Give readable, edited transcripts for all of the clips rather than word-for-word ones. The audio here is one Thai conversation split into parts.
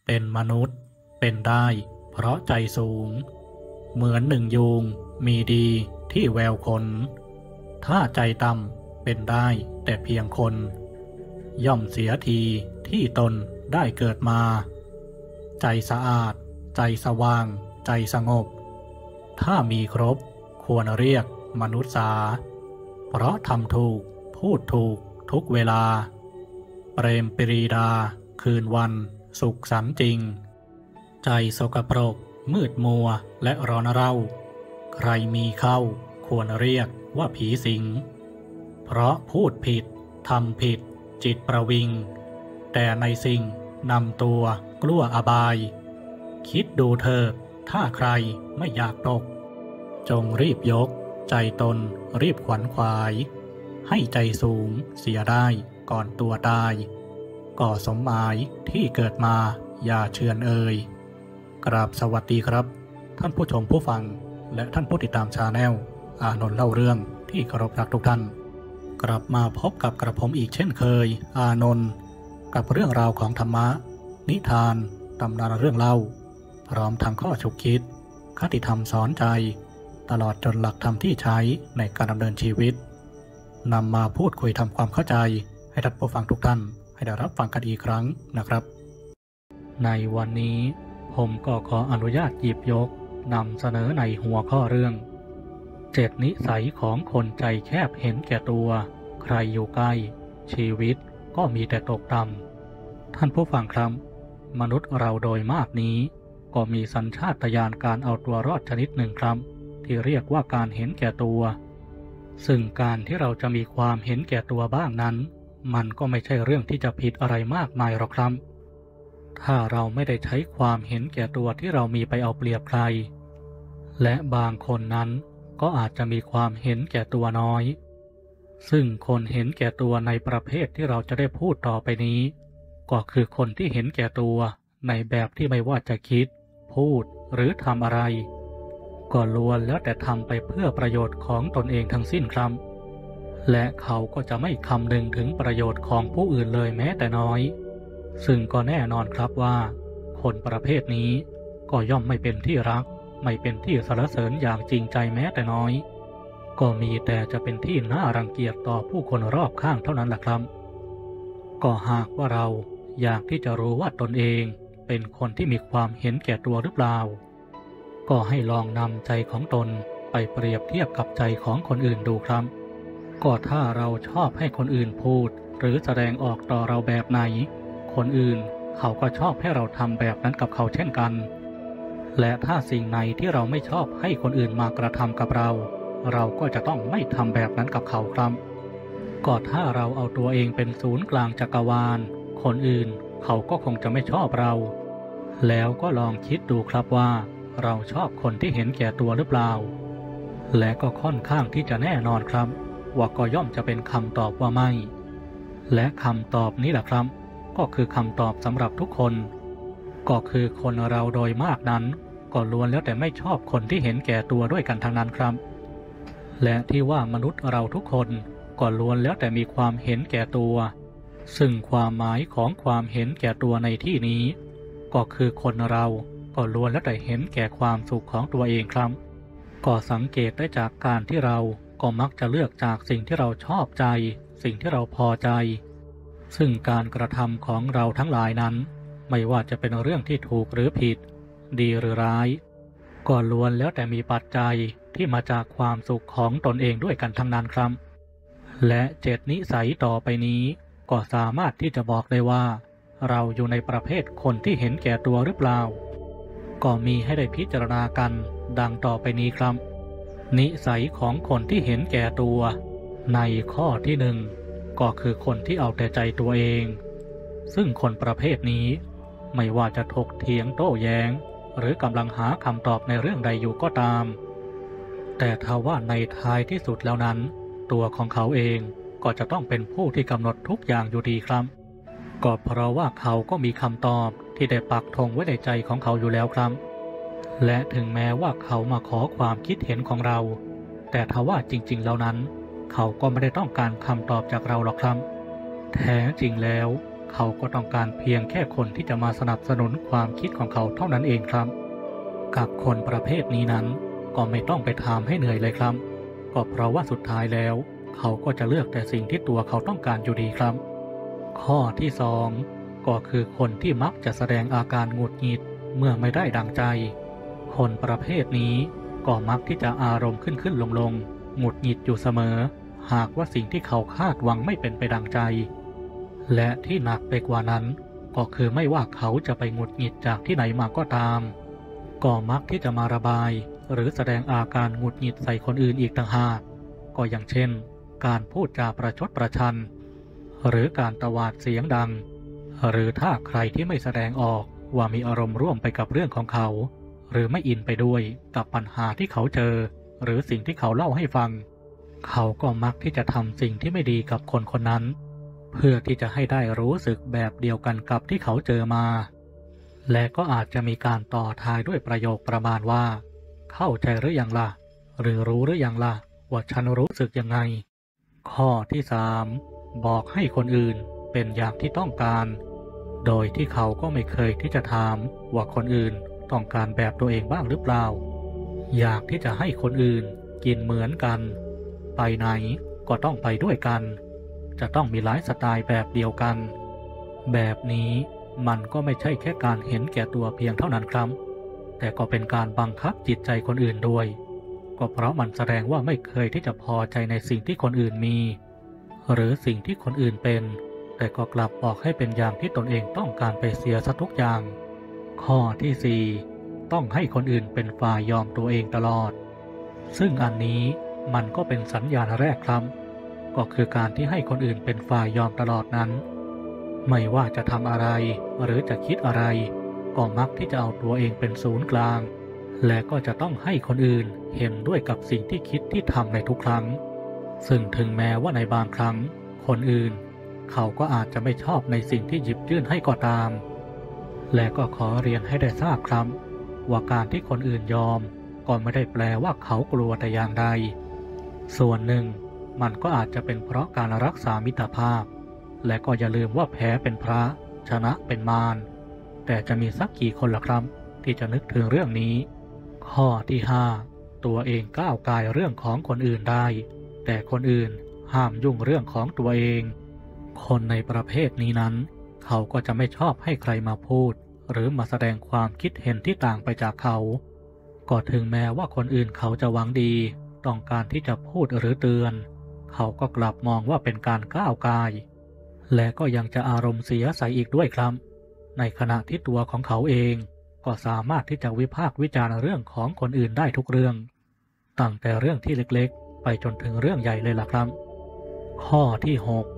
เป็นมนุษย์เป็นได้เพราะใจสูงเหมือนหนึ่งยูงมีดีที่แววคนถ้าใจต่ำเป็นได้แต่เพียงคนย่อมเสียทีที่ตนได้เกิดมาใจสะอาดใจสว่างใจสงบถ้ามีครบควรเรียกมนุษย์สาเพราะทำถูกพูดถูกทุกเวลาเปรมปรีดาคืนวันสุขสันต์จริงใจสกปรกมืดมัวและร้อนเร่าใครมีเข้าควรเรียกว่าผีสิงเพราะพูดผิดทำผิดจิตประวิงแต่ในสิ่งนำตัวกลัวอบายคิดดูเถิดถ้าใครไม่อยากตกจงรีบยกใจตนรีบขวัญขวายให้ใจสูงเสียได้ก่อนตัวตายก่อสมหมายที่เกิดมาอย่าเชือนเอ่ยกราบสวัสดีครับท่านผู้ชมผู้ฟังและท่านผู้ติดตามชาแนลอานนท์เล่าเรื่องที่เคารพรักทุกท่านกลับมาพบกับกระผมอีกเช่นเคยอานนท์กับเรื่องราวของธรรมะนิทานตำนานเรื่องเล่าพร้อมทั้งข้อฉุกคิดคติธรรมสอนใจตลอดจนหลักธรรมที่ใช้ในการดำเนินชีวิตนำมาพูดคุยทำความเข้าใจให้ท่านผู้ฟังทุกท่านให้ได้รับฟังกันอีกครั้งนะครับในวันนี้ผมก็ขออนุญาตหยิบยกนำเสนอในหัวข้อเรื่อง7นิสัยของคนใจแคบเห็นแก่ตัวใครอยู่ใกล้ชีวิตก็มีแต่ตกต่ำท่านผู้ฟังครับมนุษย์เราโดยมากนี้ก็มีสัญชาตญาณการเอาตัวรอดชนิดหนึ่งครับที่เรียกว่าการเห็นแก่ตัวซึ่งการที่เราจะมีความเห็นแก่ตัวบ้างนั้นมันก็ไม่ใช่เรื่องที่จะผิดอะไรมากมายหรอกครับถ้าเราไม่ได้ใช้ความเห็นแก่ตัวที่เรามีไปเอาเปรียบใครและบางคนนั้นก็อาจจะมีความเห็นแก่ตัวน้อยซึ่งคนเห็นแก่ตัวในประเภทที่เราจะได้พูดต่อไปนี้ก็คือคนที่เห็นแก่ตัวในแบบที่ไม่ว่าจะคิดพูดหรือทำอะไรก็ล้วนแล้วแต่ทำไปเพื่อประโยชน์ของตนเองทั้งสิ้นครับและเขาก็จะไม่คำนึงถึงประโยชน์ของผู้อื่นเลยแม้แต่น้อยซึ่งก็แน่นอนครับว่าคนประเภทนี้ก็ย่อมไม่เป็นที่รักไม่เป็นที่สรรเสริญอย่างจริงใจแม้แต่น้อยก็มีแต่จะเป็นที่น่ารังเกียจต่อผู้คนรอบข้างเท่านั้นแหละครับก็หากว่าเราอยากที่จะรู้ว่าตนเองเป็นคนที่มีความเห็นแก่ตัวหรือเปล่าก็ให้ลองนำใจของตนไปเปรียบเทียบกับใจของคนอื่นดูครับก็ถ้าเราชอบให้คนอื่นพูดหรือแสดงออกต่อเราแบบไหนคนอื่นเขาก็ชอบให้เราทำแบบนั้นกับเขาเช่นกันและถ้าสิ่งไหนที่เราไม่ชอบให้คนอื่นมากระทำกับเราเราก็จะต้องไม่ทำแบบนั้นกับเขาครับก็ถ้าเราเอาตัวเองเป็นศูนย์กลางจักรวาลคนอื่นเขาก็คงจะไม่ชอบเราแล้วก็ลองคิดดูครับว่าเราชอบคนที่เห็นแก่ตัวหรือเปล่าและก็ค่อนข้างที่จะแน่นอนครับว่าก็ย่อมจะเป็นคำตอบว่าไม่และคำตอบนี้แหละครับก็คือคำตอบสำหรับทุกคนก็คือคนเราโดยมากนั้นก็ล้วนแล้วแต่ไม่ชอบคนที่เห็นแก่ตัวด้วยกันทั้งนั้นครับและที่ว่ามนุษย์เราทุกคนก็ล้วนแล้วแต่มีความเห็นแก่ตัวซึ่งความหมายของความเห็นแก่ตัวในที่นี้ก็คือคนเราก็ล้วนแล้วแต่เห็นแก่ความสุขของตัวเองครับก็สังเกตได้จากการที่เราก็มักจะเลือกจากสิ่งที่เราชอบใจสิ่งที่เราพอใจซึ่งการกระทำของเราทั้งหลายนั้นไม่ว่าจะเป็นเรื่องที่ถูกหรือผิดดีหรือร้ายก็ล้วนแล้วแต่มีปัจจัยที่มาจากความสุขของตนเองด้วยกันทั้งนั้นครับและ7นิสัยต่อไปนี้ก็สามารถที่จะบอกได้ว่าเราอยู่ในประเภทคนที่เห็นแก่ตัวหรือเปล่าก็มีให้ได้พิจารณากันดังต่อไปนี้ครับนิสัยของคนที่เห็นแก่ตัวในข้อที่1ก็คือคนที่เอาแต่ใจตัวเองซึ่งคนประเภทนี้ไม่ว่าจะถกเถียงโต้แย้งหรือกำลังหาคำตอบในเรื่องใดอยู่ก็ตามแต่ถ้าว่าในท้ายที่สุดแล้วนั้นตัวของเขาเองก็จะต้องเป็นผู้ที่กำหนดทุกอย่างอยู่ดีครับก็เพราะว่าเขาก็มีคำตอบที่ได้ปักธงไว้ในใจของเขาอยู่แล้วครับและถึงแม้ว่าเขามาขอความคิดเห็นของเราแต่ถ้าว่าจริงๆแล้วนั้นเขาก็ไม่ได้ต้องการคำตอบจากเราหรอกครับแท้จริงแล้วเขาก็ต้องการเพียงแค่คนที่จะมาสนับสนุนความคิดของเขาเท่านั้นเองครับกับคนประเภทนี้นั้นก็ไม่ต้องไปถามให้เหนื่อยเลยครับก็เพราะว่าสุดท้ายแล้วเขาก็จะเลือกแต่สิ่งที่ตัวเขาต้องการอยู่ดีครับข้อที่สองก็คือคนที่มักจะแสดงอาการหงุดหงิดเมื่อไม่ได้ดังใจคนประเภทนี้ก็มักที่จะอารมณ์ขึ้นลงหงุดหงิดอยู่เสมอหากว่าสิ่งที่เขาคาดหวังไม่เป็นไปดังใจและที่หนักไปกว่านั้นก็คือไม่ว่าเขาจะไปหงุดหงิดจากที่ไหนมาก็ตามก็มักที่จะมาระบายหรือแสดงอาการหงุดหงิดใส่คนอื่นอีกต่างหากก็อย่างเช่นการพูดจาประชดประชันหรือการตวาดเสียงดังหรือถ้าใครที่ไม่แสดงออกว่ามีอารมณ์ร่วมไปกับเรื่องของเขาหรือไม่อินไปด้วยกับปัญหาที่เขาเจอหรือสิ่งที่เขาเล่าให้ฟังเขาก็มักที่จะทำสิ่งที่ไม่ดีกับคนคนนั้นเพื่อที่จะให้ได้รู้สึกแบบเดียวกันกับที่เขาเจอมาและก็อาจจะมีการต่อท้ายด้วยประโยคประมาณว่าเข้าใจหรือยังล่ะหรือรู้หรือยังล่ะว่าฉันรู้สึกยังไงข้อที่สามบอกให้คนอื่นเป็นอย่างที่ต้องการโดยที่เขาก็ไม่เคยที่จะถามว่าคนอื่นต้องการแบบตัวเองบ้างหรือเปล่าอยากที่จะให้คนอื่นกินเหมือนกันไปไหนก็ต้องไปด้วยกันจะต้องมีไลฟ์สไตล์แบบเดียวกันแบบนี้มันก็ไม่ใช่แค่การเห็นแก่ตัวเพียงเท่านั้นครับแต่ก็เป็นการบังคับจิตใจคนอื่นด้วยก็เพราะมันแสดงว่าไม่เคยที่จะพอใจในสิ่งที่คนอื่นมีหรือสิ่งที่คนอื่นเป็นแต่ก็กลับบอกให้เป็นอย่างที่ตนเองต้องการไปเสียซะทุกอย่างข้อที่สี่ต้องให้คนอื่นเป็นฝ่ายยอมตัวเองตลอดซึ่งอันนี้มันก็เป็นสัญญาณแรกครับก็คือการที่ให้คนอื่นเป็นฝ่ายยอมตลอดนั้นไม่ว่าจะทำอะไรหรือจะคิดอะไรก็มักที่จะเอาตัวเองเป็นศูนย์กลางและก็จะต้องให้คนอื่นเห็นด้วยกับสิ่งที่คิดที่ทำในทุกครั้งซึ่งถึงแม้ว่าในบางครั้งคนอื่นเขาก็อาจจะไม่ชอบในสิ่งที่หยิบยื่นให้ก็ตามและก็ขอเรียนให้ได้ทราบครับว่าการที่คนอื่นยอมก็ไม่ได้แปลว่าเขากลัวแต่อย่างใดส่วนหนึ่งมันก็อาจจะเป็นเพราะการรักษามิตรภาพและก็อย่าลืมว่าแพ้เป็นพระชนะเป็นมารแต่จะมีสักกี่คนล่ะครับที่จะนึกถึงเรื่องนี้ข้อที่ห้าตัวเองก้าวก่ายเรื่องของคนอื่นได้แต่คนอื่นห้ามยุ่งเรื่องของตัวเองคนในประเภทนี้นั้นเขาก็จะไม่ชอบให้ใครมาพูดหรือมาแสดงความคิดเห็นที่ต่างไปจากเขาก็ถึงแม้ว่าคนอื่นเขาจะหวังดีต้องการที่จะพูดหรือเตือนเขาก็กลับมองว่าเป็นการก้าวก่ายและก็ยังจะอารมณ์เสียใส่อีกด้วยครับในขณะที่ตัวของเขาเองก็สามารถที่จะวิพากษ์วิจารณ์เรื่องของคนอื่นได้ทุกเรื่องตั้งแต่เรื่องที่เล็กๆไปจนถึงเรื่องใหญ่เลยล่ะครับข้อที่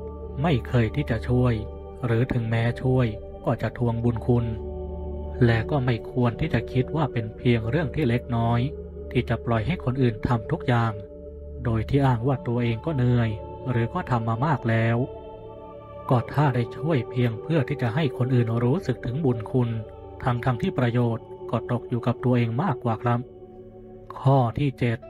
6ไม่เคยที่จะช่วยหรือถึงแม้ช่วยก็จะทวงบุญคุณและก็ไม่ควรที่จะคิดว่าเป็นเพียงเรื่องที่เล็กน้อยที่จะปล่อยให้คนอื่นทำทุกอย่างโดยที่อ้างว่าตัวเองก็เหนื่อยหรือก็ทำมามากแล้วก็ถ้าได้ช่วยเพียงเพื่อที่จะให้คนอื่นรู้สึกถึงบุญคุณทั้งที่ประโยชน์ก็ตกอยู่กับตัวเองมากกว่าครับข้อที่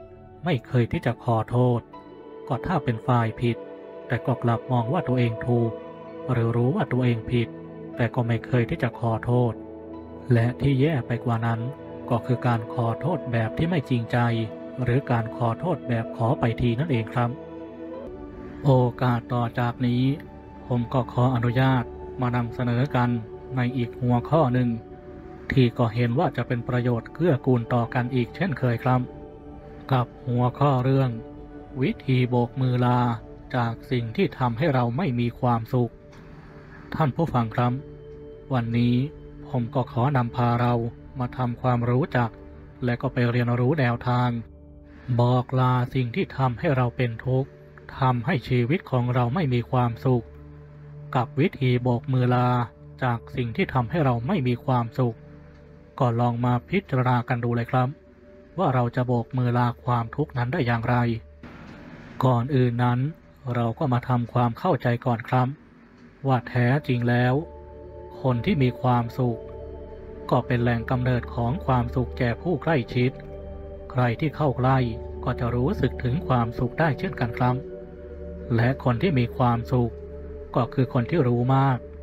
7ไม่เคยที่จะขอโทษก็ถ้าเป็นฝ่ายผิดแต่ก็กลับมองว่าตัวเองถูกหรือรู้ว่าตัวเองผิดแต่ก็ไม่เคยที่จะขอโทษและที่แย่ไปกว่านั้นก็คือการขอโทษแบบที่ไม่จริงใจหรือการขอโทษแบบขอไปทีนั่นเองครับโอกาสต่อจากนี้ผมก็ขออนุญาตมานำเสนอกันในอีกหัวข้อหนึ่งที่ก็เห็นว่าจะเป็นประโยชน์เกื้อกูลต่อกันอีกเช่นเคยครับกับหัวข้อเรื่องวิธีโบกมือลาจากสิ่งที่ทำให้เราไม่มีความสุขท่านผู้ฟังครับวันนี้ผมก็ขอนำพาเรามาทำความรู้จักและก็ไปเรียนรู้แนวทางบอกลาสิ่งที่ทำให้เราเป็นทุกข์ทำให้ชีวิตของเราไม่มีความสุขกับวิธีโบกมือลาจากสิ่งที่ทำให้เราไม่มีความสุขก็ลองมาพิจารณากันดูเลยครับว่าเราจะโบกมือลาความทุกข์นั้นได้อย่างไรก่อนอื่นนั้นเราก็มาทำความเข้าใจก่อนครับว่าแท้จริงแล้วคนที่มีความสุขก็เป็นแหล่งกำเนิดของความสุขแก่ผู้ใกล้ชิดใครที่เข้าใกล้ก็จะรู้สึกถึงความสุขได้เช่นกันครับและคนที่มีความสุขก็คือคนที่รู้มาก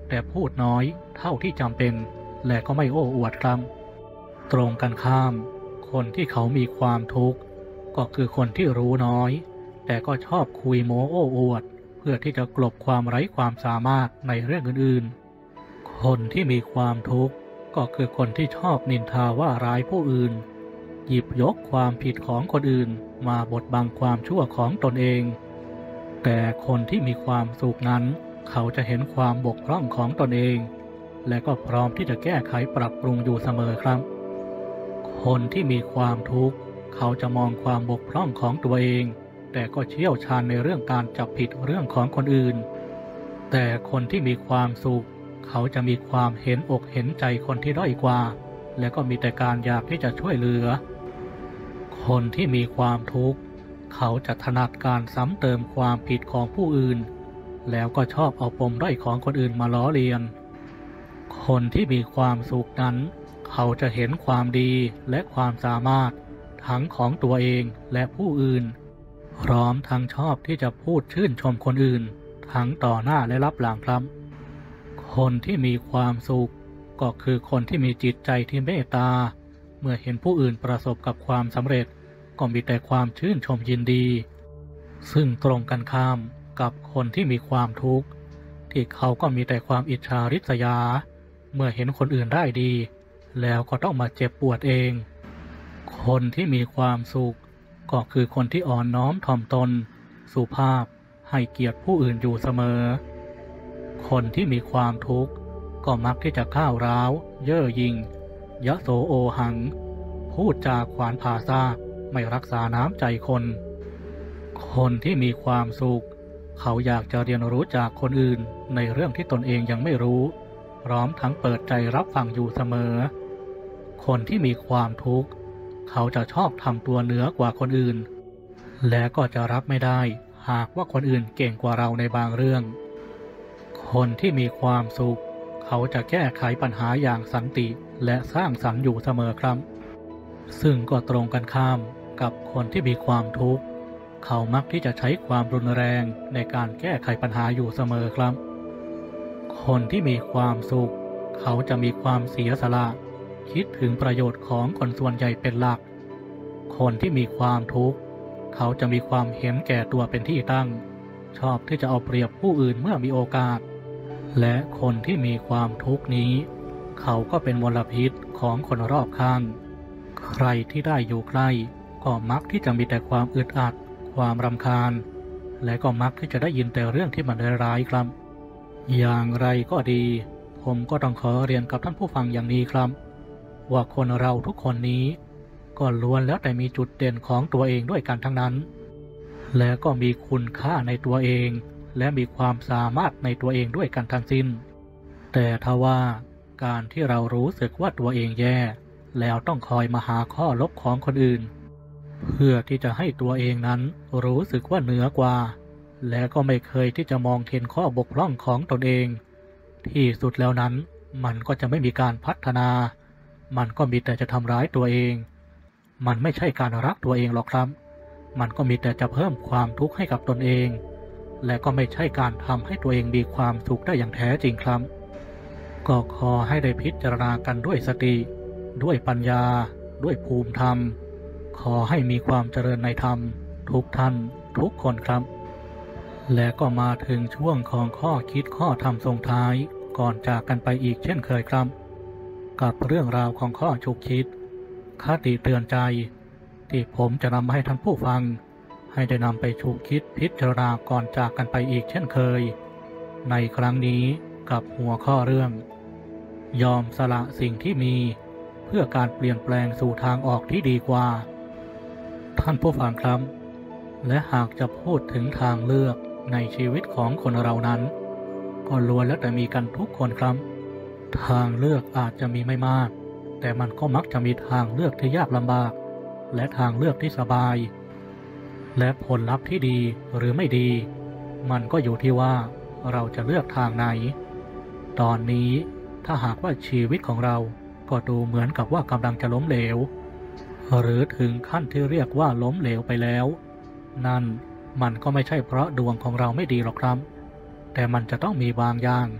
แต่พูดน้อยเท่าที่จำเป็นและก็ไม่โอ้อวดครับตรงกันข้ามคนที่เขามีความทุกข์ก็คือคนที่รู้น้อยแต่ก็ชอบคุยโม้โอ้อวดเพื่อที่จะกลบความไร้ความสามารถในเรื่องอื่นๆคนที่มีความทุกข์ก็คือคนที่ชอบนินทาว่าร้ายผู้อื่นหยิบยกความผิดของคนอื่นมาบดบังความชั่วของตนเองแต่คนที่มีความสุขนั้นเขาจะเห็นความบกพร่องของตนเองและก็พร้อมที่จะแก้ไขปรับปรุงอยู่เสมอครับคนที่มีความทุกข์เขาจะมองความบกพร่องของตัวเองแต่ก็เชี่ยวชาญในเรื่องการจับผิดเรื่องของคนอื่นแต่คนที่มีความสุขเขาจะมีความเห็นอกเห็นใจคนที่ด้อยกว่าและก็มีแต่การอยากที่จะช่วยเหลือคนที่มีความทุกข์เขาจะถนัดการซ้ำเติมความผิดของผู้อื่นแล้วก็ชอบเอาปมด้อยของคนอื่นมาล้อเลียนคนที่มีความสุขนั้นเขาจะเห็นความดีและความสามารถทั้งของตัวเองและผู้อื่นพร้อมทั้งชอบที่จะพูดชื่นชมคนอื่นทั้งต่อหน้าและรับหลังครับคนที่มีความสุขก็คือคนที่มีจิตใจที่เมตตาเมื่อเห็นผู้อื่นประสบกับความสำเร็จก็มีแต่ความชื่นชมยินดีซึ่งตรงกันข้ามกับคนที่มีความทุกข์ที่เขาก็มีแต่ความอิจฉาริษยาเมื่อเห็นคนอื่นได้ดีแล้วก็ต้องมาเจ็บปวดเองคนที่มีความสุขก็คือคนที่อ่อนน้อมถ่อมตนสุภาพให้เกียรติผู้อื่นอยู่เสมอคนที่มีความทุกข์ก็มักที่จะก้าวร้าวเย่อหยิ่งยโสโอหังพูดจาขวานผ่าซากไม่รักษาน้ำใจคนคนที่มีความสุขเขาอยากจะเรียนรู้จากคนอื่นในเรื่องที่ตนเองยังไม่รู้พร้อมทั้งเปิดใจรับฟังอยู่เสมอคนที่มีความทุกข์เขาจะชอบทำตัวเหนือกว่าคนอื่นและก็จะรับไม่ได้หากว่าคนอื่นเก่งกว่าเราในบางเรื่องคนที่มีความสุขเขาจะแก้ไขปัญหาอย่างสันติและสร้างสรรค์อยู่เสมอครับซึ่งก็ตรงกันข้ามกับคนที่มีความทุกข์เขามักที่จะใช้ความรุนแรงในการแก้ไขปัญหาอยู่เสมอครับคนที่มีความสุขเขาจะมีความเสียสละคิดถึงประโยชน์ของคนส่วนใหญ่เป็นหลักคนที่มีความทุกข์เขาจะมีความเห็นแก่ตัวเป็นที่ตั้งชอบที่จะเอาเปรียบผู้อื่นเมื่อมีโอกาสและคนที่มีความทุกข์นี้เขาก็เป็นมลพิษของคนรอบข้างใครที่ได้อยู่ใกล้ก็มักที่จะมีแต่ความอึดอัดความรำคาญและก็มักที่จะได้ยินแต่เรื่องที่มันร้ายๆครับอย่างไรก็ดีผมก็ต้องขอเรียนกับท่านผู้ฟังอย่างนี้ครับว่าคนเราทุกคนนี้ก็ล้วนแล้วแต่มีจุดเด่นของตัวเองด้วยกันทั้งนั้นและก็มีคุณค่าในตัวเองและมีความสามารถในตัวเองด้วยกันทั้งสิ้นแต่ทว่าการที่เรารู้สึกว่าตัวเองแย่แล้วต้องคอยมาหาข้อลบของคนอื่นเพื่อที่จะให้ตัวเองนั้นรู้สึกว่าเหนือกว่าและก็ไม่เคยที่จะมองเห็นข้อบกพร่องของตนเองที่สุดแล้วนั้นมันก็จะไม่มีการพัฒนามันก็มีแต่จะทำร้ายตัวเองมันไม่ใช่การรักตัวเองหรอกครับมันก็มีแต่จะเพิ่มความทุกข์ให้กับตนเองและก็ไม่ใช่การทำให้ตัวเองมีความสุขได้อย่างแท้จริงครับก็ขอให้ได้พิจารณากันด้วยสติด้วยปัญญาด้วยภูมิธรรมขอให้มีความเจริญในธรรมทุกท่านทุกคนครับและก็มาถึงช่วงของข้อคิดข้อธรรมส่งท้ายก่อนจากกันไปอีกเช่นเคยครับกับเรื่องราวของข้อฉุกคิดคติเตือนใจที่ผมจะนำมาให้ท่านผู้ฟังให้ได้นำไปฉุกคิดพิจารณาก่อนจากกันไปอีกเช่นเคยในครั้งนี้กับหัวข้อเรื่องยอมสละสิ่งที่มีเพื่อการเปลี่ยนแปลงสู่ทางออกที่ดีกว่าท่านผู้ฟังครับและหากจะพูดถึงทางเลือกในชีวิตของคนเรานั้นก็ล้วนแล้วแต่มีกันทุกคนครับทางเลือกอาจจะมีไม่มากแต่มันก็มักจะมีทางเลือกที่ยากลำบากและทางเลือกที่สบายและผลลัพธ์ที่ดีหรือไม่ดีมันก็อยู่ที่ว่าเราจะเลือกทางไหนตอนนี้ถ้าหากว่าชีวิตของเราก็ดูเหมือนกับว่ากำลังจะล้มเหลวหรือถึงขั้นที่เรียกว่าล้มเหลวไปแล้วนั่นมันก็ไม่ใช่เพราะดวงของเราไม่ดีหรอกครับแต่มันจะต้องมีบางอย่าง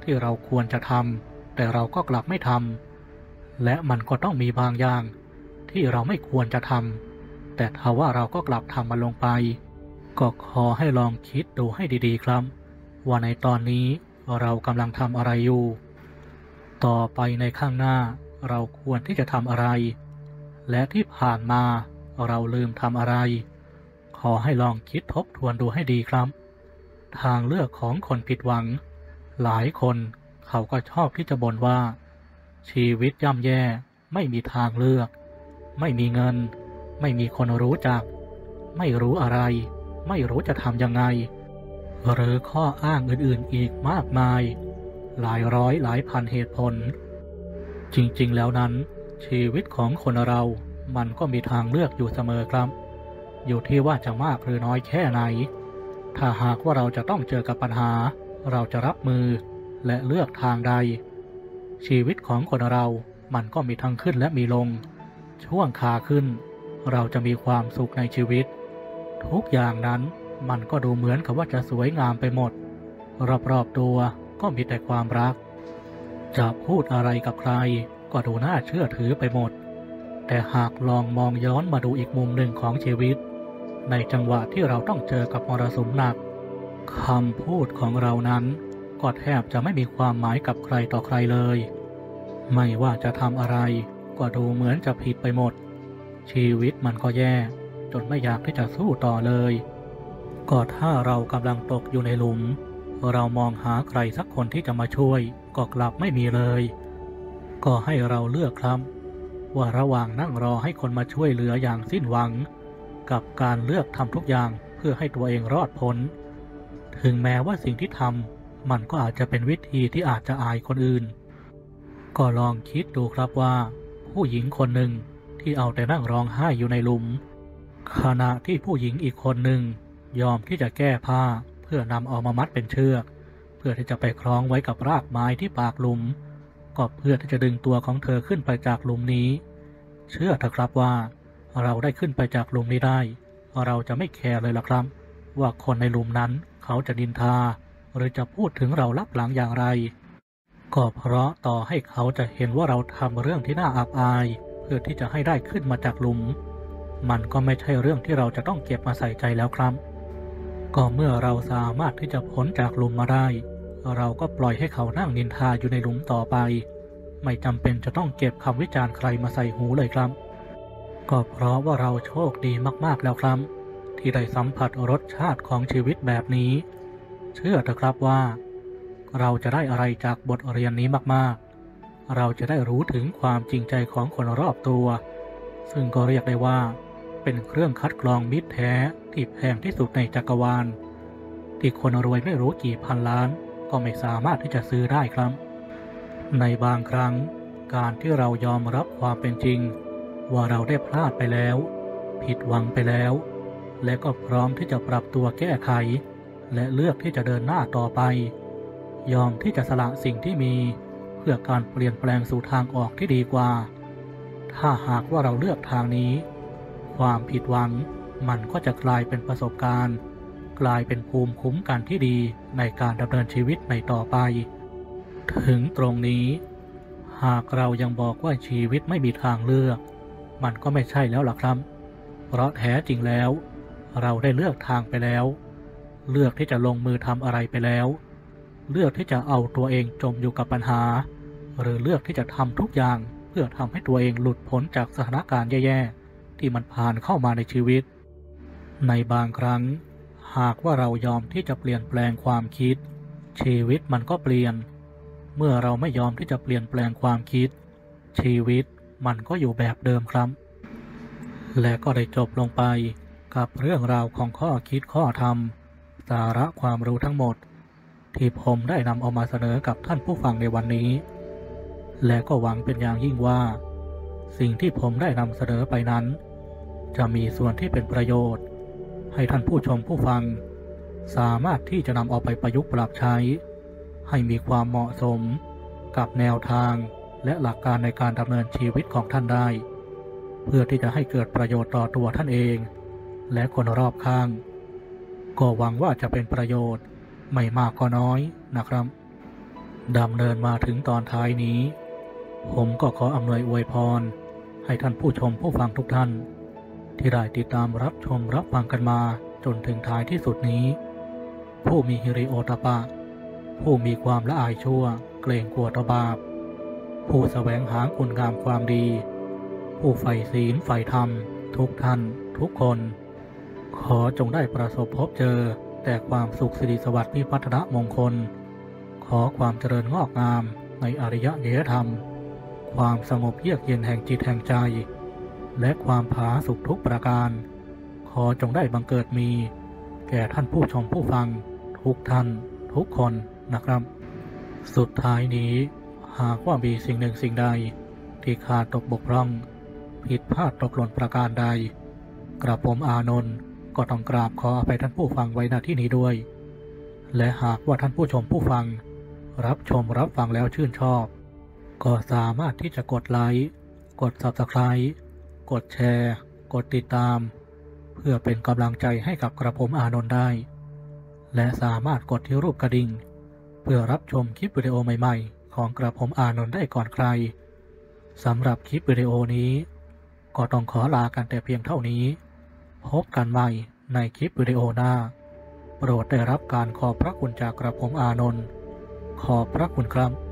ที่เราควรจะทำแต่เราก็กลับไม่ทำและมันก็ต้องมีบางอย่างที่เราไม่ควรจะทำแต่ถ้าว่าเราก็กลับทำมันลงไปก็ขอให้ลองคิดดูให้ดีๆครับว่าในตอนนี้เรากำลังทำอะไรอยู่ต่อไปในข้างหน้าเราควรที่จะทำอะไรและที่ผ่านมาเราลืมทำอะไรขอให้ลองคิดทบทวนดูให้ดีครับทางเลือกของคนผิดหวังหลายคนเขาก็ชอบที่จะบ่นว่าชีวิตย่ำแย่ไม่มีทางเลือกไม่มีเงินไม่มีคนรู้จักไม่รู้อะไรไม่รู้จะทำยังไงหรือข้ออ้างอื่นๆอีกมากมายหลายร้อยหลายพันเหตุผลจริงๆแล้วนั้นชีวิตของคนเรามันก็มีทางเลือกอยู่เสมอครับอยู่ที่ว่าจะมากหรือน้อยแค่ไหนถ้าหากว่าเราจะต้องเจอกับปัญหาเราจะรับมือและเลือกทางใดชีวิตของคนเรามันก็มีทั้งขึ้นและมีลงช่วงขาขึ้นเราจะมีความสุขในชีวิตทุกอย่างนั้นมันก็ดูเหมือนกับว่าจะสวยงามไปหมดรอบๆตัวก็มีแต่ความรักจะพูดอะไรกับใครก็ดูน่าเชื่อถือไปหมดแต่หากลองมองย้อนมาดูอีกมุมหนึ่งของชีวิตในจังหวะที่เราต้องเจอกับมรสุมหนักคำพูดของเรานั้นก็แทบจะไม่มีความหมายกับใครต่อใครเลยไม่ว่าจะทำอะไรก็ดูเหมือนจะผิดไปหมดชีวิตมันก็แย่จนไม่อยากที่จะสู้ต่อเลยก็ถ้าเรากำลังตกอยู่ในหลุมเรามองหาใครสักคนที่จะมาช่วยก็กลับไม่มีเลยก็ให้เราเลือกครับว่าระหว่างนั่งรอให้คนมาช่วยเหลืออย่างสิ้นหวังกับการเลือกทำทุกอย่างเพื่อให้ตัวเองรอดพ้นถึงแม้ว่าสิ่งที่ทำมันก็อาจจะเป็นวิธีที่อาจจะอายคนอื่นก็ลองคิดดูครับว่าผู้หญิงคนหนึ่งที่เอาแต่นั่งร้องไห้อยู่ในหลุมขณะที่ผู้หญิงอีกคนหนึ่งยอมที่จะแก้ผ้าเพื่อนำเอามามัดเป็นเชือกเพื่อที่จะไปคล้องไว้กับรากไม้ที่ปากหลุมก็เพื่อที่จะดึงตัวของเธอขึ้นไปจากหลุมนี้เชื่อเถอะครับว่าเราได้ขึ้นไปจากหลุมนี้ได้เราจะไม่แคร์เลยล่ะครับว่าคนในหลุมนั้นเขาจะนินทาหรือจะพูดถึงเราลับหลังอย่างไรก็เพราะต่อให้เขาจะเห็นว่าเราทำเรื่องที่น่าอับอายเพื่อที่จะให้ได้ขึ้นมาจากหลุมมันก็ไม่ใช่เรื่องที่เราจะต้องเก็บมาใส่ใจแล้วครับก็เมื่อเราสามารถที่จะพ้นจากหลุมมาได้เราก็ปล่อยให้เขานั่งนินทาอยู่ในหลุมต่อไปไม่จำเป็นจะต้องเก็บคำวิจารณ์ใครมาใส่หูเลยครับก็เพราะว่าเราโชคดีมากๆแล้วครับที่ได้สัมผัสรสชาติของชีวิตแบบนี้เชื่อเถอะครับว่าเราจะได้อะไรจากบทเรียนนี้มากๆเราจะได้รู้ถึงความจริงใจของคนรอบตัวซึ่งก็เรียกได้ว่าเป็นเครื่องคัดกรองมิตรแท้ที่แพงที่สุดในจักรวาลที่คนรวยไม่รู้กี่พันล้านก็ไม่สามารถที่จะซื้อได้ครับในบางครั้งการที่เรายอมรับความเป็นจริงว่าเราได้พลาดไปแล้วผิดหวังไปแล้วและก็พร้อมที่จะปรับตัวแก้ไขและเลือกที่จะเดินหน้าต่อไปยอมที่จะสละสิ่งที่มีเพื่อการเปลี่ยนแปลงสู่ทางออกที่ดีกว่าถ้าหากว่าเราเลือกทางนี้ความผิดหวังมันก็จะกลายเป็นประสบการณ์กลายเป็นภูมิคุ้มกันที่ดีในการดำเนินชีวิตในต่อไปถึงตรงนี้หากเรายังบอกว่าชีวิตไม่มีทางเลือกมันก็ไม่ใช่แล้วล่ะครับเพราะแท้จริงแล้วเราได้เลือกทางไปแล้วเลือกที่จะลงมือทำอะไรไปแล้วเลือกที่จะเอาตัวเองจมอยู่กับปัญหาหรือเลือกที่จะทำทุกอย่างเพื่อทำให้ตัวเองหลุดพ้นจากสถานการณ์แย่ๆที่มันผ่านเข้ามาในชีวิตในบางครั้งหากว่าเรายอมที่จะเปลี่ยนแปลงความคิดชีวิตมันก็เปลี่ยนเมื่อเราไม่ยอมที่จะเปลี่ยนแปลงความคิดชีวิตมันก็อยู่แบบเดิมครับและก็ได้จบลงไปกับเรื่องราวของข้อคิดข้อธรรมสาระความรู้ทั้งหมดที่ผมได้นำเอามาเสนอกับท่านผู้ฟังในวันนี้และก็หวังเป็นอย่างยิ่งว่าสิ่งที่ผมได้นำเสนอไปนั้นจะมีส่วนที่เป็นประโยชน์ให้ท่านผู้ชมผู้ฟังสามารถที่จะนำเอาไปประยุกต์ปรับใช้ให้มีความเหมาะสมกับแนวทางและหลักการในการดำเนินชีวิตของท่านได้เพื่อที่จะให้เกิดประโยชน์ต่อตัวท่านเองและคนรอบข้างก็หวังว่าจะเป็นประโยชน์ไม่มากก็น้อยนะครับดำเนินมาถึงตอนท้ายนี้ผมก็ขออำนวยอวยพรให้ท่านผู้ชมผู้ฟังทุกท่านที่ได้ติดตามรับชมรับฟังกันมาจนถึงท้ายที่สุดนี้ผู้มีฮิริโอตปะผู้มีความละอายชั่วเกรงกลัวต่อบาปผู้แสวงหาคุณงามความดีผู้ใฝ่ศีลใฝ่ธรรมทุกท่านทุกคนขอจงได้ประสบพบเจอแต่ความสุขสิริสวัสดิ์พิพัฒนมงคลขอความเจริญงอกงามในอริยเนยธรรมความสงบเยือกเย็นแห่งจิตแห่งใจและความผาสุกทุกประการขอจงได้บังเกิดมีแก่ท่านผู้ชมผู้ฟังทุกท่านทุกคนนะครับสุดท้ายนี้หากว่ามีสิ่งหนึ่งสิ่งใดที่ขาดตกบกพร่องผิดพลาดตกหล่นประการใดกระผมอานนท์ก็ต้องกราบขออภัยท่านผู้ฟังไว้ณที่นี้ด้วยและหากว่าท่านผู้ชมผู้ฟังรับชมรับฟังแล้วชื่นชอบก็สามารถที่จะกดไลค์กด Subscribe กดแชร์กดติดตามเพื่อเป็นกำลังใจให้กับกระผมอานนท์ได้และสามารถกดที่รูปกระดิ่งเพื่อรับชมคลิปวิดีโอใหม่ๆของกระผมอานนท์ได้ก่อนใครสำหรับคลิปวิดีโอนี้ก็ต้องขอลากันแต่เพียงเท่านี้พบกันใหม่ในคลิปวิดีโอหน้าโปรดได้รับการขอบพระคุณจากกระผมอานนท์ขอบพระคุณครับ